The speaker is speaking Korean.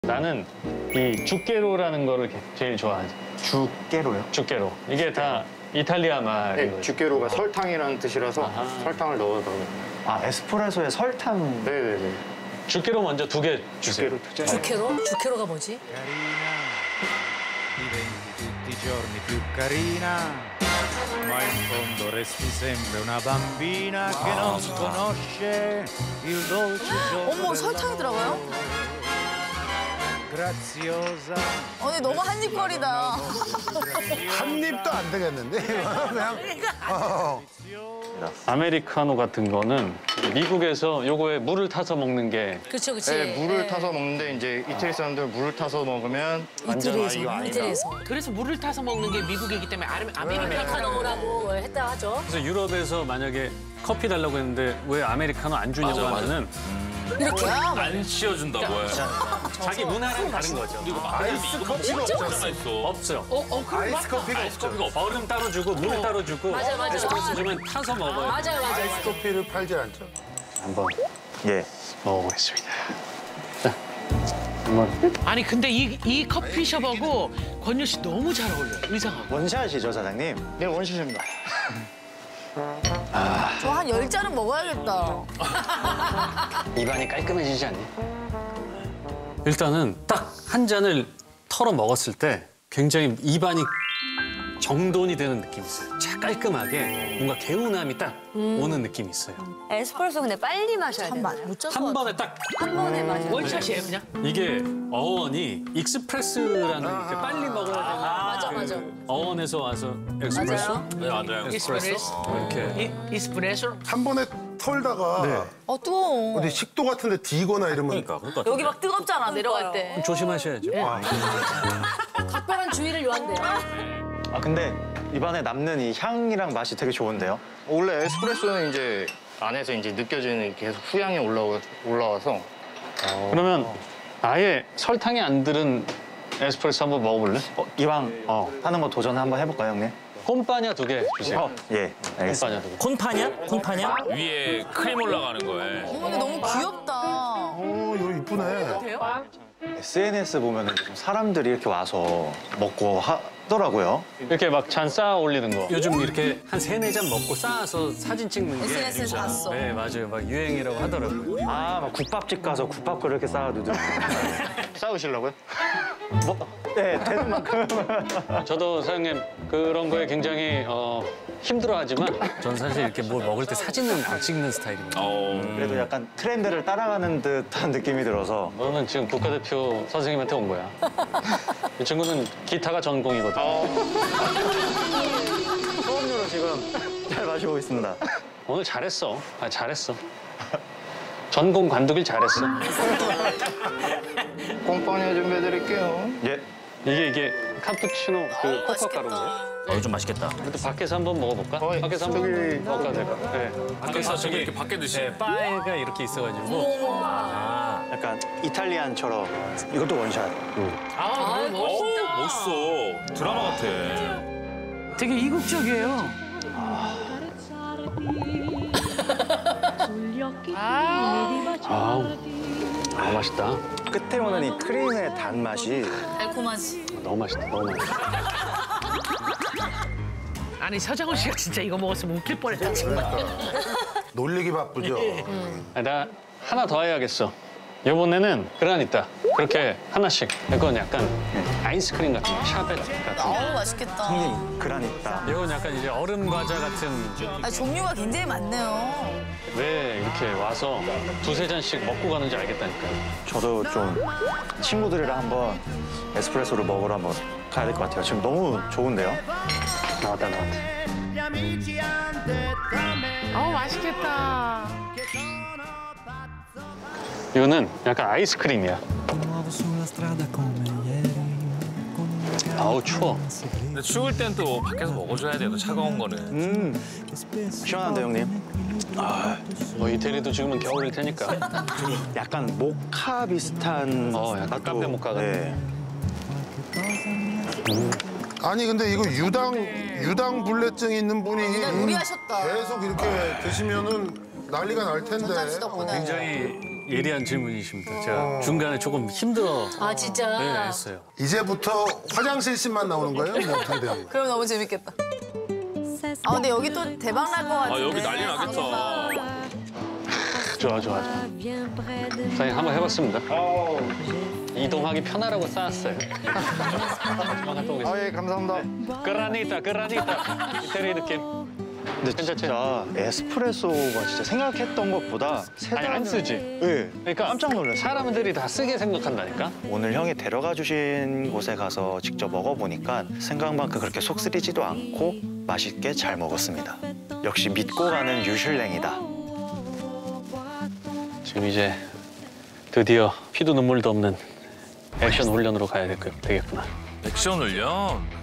나는 이 주게로라는 거를 제일 좋아하지. 주게로요? 주게로. 이게 다 이탈리아 말이에요. 네, 주게로가 설탕이라는 뜻이라서 아하. 설탕을 넣어서. 아, 에스프레소에 설탕. 네네네. 주게로 먼저 2개 주세요. 주게로 두 개. 주케로? 주케로가 뭐지? Diventi tutti i giorni più carina, ma in fondo resti sempre una bambina che non conosce il dolce gioco 어머, 설탕이 들어가요? graziosa. 근데 너무 한입거리다. 한 입도 안 되겠는데? 그냥. 아메리카노 같은 거는 미국에서 요거에 물을 타서 먹는 게 그쵸, 그치. 네, 물을 타서 먹는데 이제 이태리 사람들 물을 타서 먹으면 완전 이거 아니다. 이태리에서. 그래서 물을 타서 먹는 게 미국이기 때문에 아메리카노. 아메리카노라고 했다 하죠. 그래서 유럽에서 만약에 커피 달라고 했는데 왜 아메리카노 안 주냐고 하면은 이렇게. 안 씌워준다고 해. 자기 문화랑 다른 거죠. 아이스 커피가 없잖아. 없어요. 아이스 커피가 없죠. 얼음 따로 주고 물 따로 주고 맞아, 맞아. 에스프레소 주면 타서 먹어요. 맞아요, 맞아요. 아이스 커피를 팔지 않죠. 한번 예. 먹어보겠습니다. 자, 한번. 아니 근데 이 커피숍하고 권유 씨 너무 잘 어울려요. 의상하고. 원샷이죠, 사장님? 네, 원샷입니다. 저 한 10잔은 먹어야겠다. 입안이 깔끔해지지 않니? 일단은 딱 한 잔을 털어 먹었을 때 굉장히 입안이 정돈이 되는 느낌이 있어요. 쫙 깔끔하게 뭔가 개운함이 딱 오는 느낌이 있어요. 에스프레소 근데 빨리 마셔야 돼. 못 짰어. 한 번에 딱 한 번에 마셔야 돼. 원샷이에요 그냥. 이게 어원이 익스프레스라는 게 빨리 먹어야 되는 맞아, 맞아. 어원에서 와서 엑스프레소? 맞아요. 네, 맞아요. 에스프레소. 이렇게 이스프레소. 한 번에 털다가 뜨거워. 어디 식도 같은 데 디거나 이러면 그러니까. 여기 막 뜨겁잖아, 내려갈 때. 조심하셔야죠. 각별한 주의를 요한대요. 아, 근데 입안에 남는 이 향이랑 맛이 되게 좋은데요? 원래 에스프레소는 이제 안에서 이제 느껴지는 계속 후향이 올라와서 그러면 아예 설탕이 안 들은 에스프레소 한번 먹어볼래? 이왕 하는 거 도전 한번 해볼까요, 형님? 홈바냐 2개 주세요. 예, 알겠습니다. 홈바냐 2개. 콘파냐? 콘파냐? 위에 크림 올라가는 거에. 어머, 근데 너무 귀엽다. 이거 이쁘네. SNS 보면은 요즘 사람들이 이렇게 와서 먹고 하더라고요. 이렇게 막 잔 쌓아 올리는 거. 요즘 이렇게 한 3-4잔 먹고 쌓아서 사진 찍는 게 SNS에서 봤어. 네, 맞아요. 막 유행이라고 하더라고요. 아, 막 국밥집 가서 국밥 그렇게 쌓아두더라고요. 싸우시려고요? 네, 되는 만큼. 저도 사장님 그런 거에 굉장히 힘들어하지만 전 사실 이렇게 뭘 먹을 때 사진은 안 찍는 스타일입니다. 그래도 약간 트렌드를 따라가는 듯한 느낌이 들어서. 너는 지금 국가대표 선생님한테 온 거야. 이 친구는 기타가 전공이거든. 수업료로 지금 잘 마시고 있습니다. 오늘 잘했어. 잘했어. 전공 관두길 잘했어. 꼼빠니 준비해드릴게요. 예. 이게 카푸치노 그 코코아 맛있겠다. 가루인데. 좀 맛있겠다. 근데 밖에서 한번 먹어볼까? 밖에서 저기 한번 먹어도 될까? 네. 밖에서 저기 이렇게 밖에 드시. 네, 바에가 이렇게 있어가지고. 약간 이탈리안처럼 이것도 원샷. 멋있어. 드라마 같아. 되게 이국적이에요. 아, 맛있다. 끝에 오는 이 크림의 단맛이 달콤하지. 너무 맛있다. 너무 맛있다. 아니 서장훈 씨가 진짜 이거 먹었으면 웃길 뻔했다 정말. 놀리기 바쁘죠. 나 하나 더 해야겠어. 이번에는 그라니타. 그렇게 하나씩. 이건 약간 아이스크림 같은 거, 샤베트 같은 거. 아우, 맛있겠다. 형님 그라니타. 이건 약간 이제 얼음 과자 같은. 아니, 종류가 굉장히 많네요. 왜 이렇게 와서 2-3잔씩 먹고 가는지 알겠다니까요. 저도 좀 친구들이랑 한번 에스프레소를 먹으러 한번 가야 될 것 같아요. 지금 너무 좋은데요? 나왔다. 맛있겠다. 이거는 약간 아이스크림이야. 아우, 추워. 근데 추울 땐 또 밖에서 먹어줘야 돼. 또 차가운 거는. 시원한데 형님? 뭐 이태리도 지금은 겨울일 테니까. 약간 모카 비슷한 약간 맛도- 카페 모카 같은. 네. 아니 근데 이거 유당 불내증 있는 분이 무리하셨다. 계속 이렇게 드시면은 난리가 날 텐데. 전자씨 덕분에. 굉장히 예리한 질문이십니다. 제가 중간에 조금 힘들어 아 진짜. 네, 했어요. 이제부터 화장실 씬만 나오는 거예요? 뭐 어떻게 되는 거예요? 그럼 너무 재밌겠다. 아 근데 여기 또 대박 날 것 같은데. 여기 난리 나겠다. 좋아. 사장님 한번 해봤습니다. 이동하기 편하라고 쌓았어요. 갔다 오겠습니다. 아, 예, 감사합니다. 그라니타 이태리 느낌. 근데 진짜 에스프레소가 진짜 생각했던 것보다 아니 안 쓰지. 네. 그러니까 깜짝 놀랐어요. 사람들이 다 쓰게 생각한다니까. 오늘 형이 데려가 주신 곳에 가서 직접 먹어보니까 생각만큼 그렇게 속 쓰리지도 않고 맛있게 잘 먹었습니다. 역시 믿고 가는 유슐랭이다. 지금 이제 드디어 피도 눈물도 없는 액션 훈련으로 가야 되겠구나. 액션 훈련.